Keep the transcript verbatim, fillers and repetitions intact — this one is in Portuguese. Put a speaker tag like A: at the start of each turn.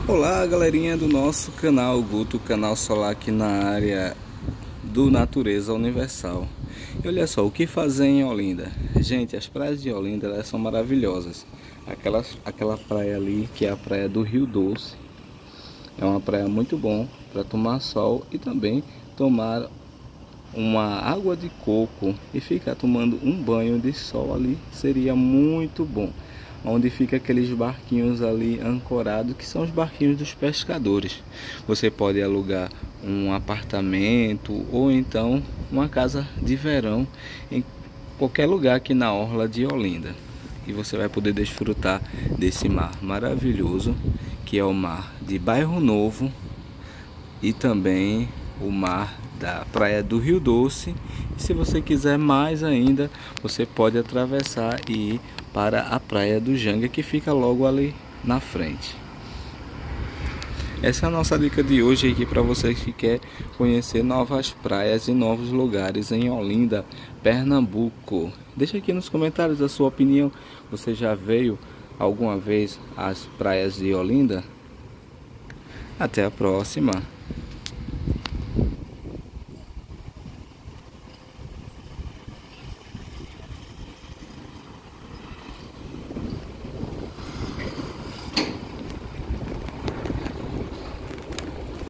A: Olá, galerinha do nosso canal Guto, canal solar aqui na área do Natureza Universal. E olha só, o que fazer em Olinda? Gente, as praias de Olinda, elas são maravilhosas. Aquela, aquela praia ali, que é a praia do Rio Doce, é uma praia muito bom para tomar sol e também tomar uma água de coco e ficar tomando um banho de sol ali, seria muito bom. Onde fica aqueles barquinhos ali ancorados, que são os barquinhos dos pescadores. Você pode alugar um apartamento ou então uma casa de verão em qualquer lugar aqui na orla de Olinda. E você vai poder desfrutar desse mar maravilhoso, que é o mar de Bairro Novo e também o mar da praia do Rio Doce. E se você quiser mais ainda, você pode atravessar e ir para a praia do Janga, que fica logo ali na frente. Essa é a nossa dica de hoje aqui para você que quer conhecer novas praias e novos lugares em Olinda, Pernambuco. Deixa aqui nos comentários a sua opinião. Você já veio alguma vez às praias de Olinda? Até a próxima!